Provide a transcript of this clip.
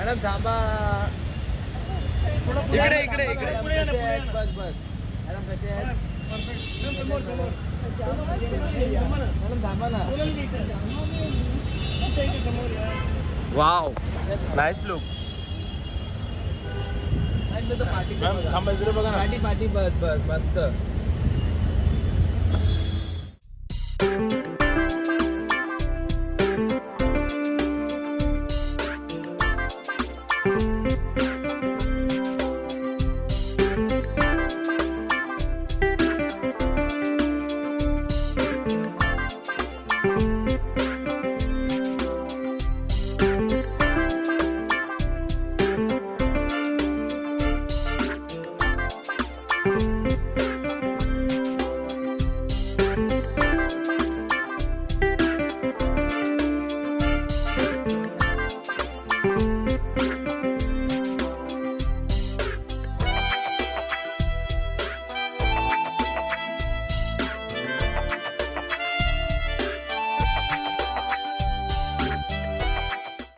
Madam थांबा. इकडे इकडे इकडे. बस बस. मॅडम कसे आहेत? मॅडम थांबा ना. Wow, nice look. थांबा इकडे बघा ना. पाठी पाठी बस बस मस्त.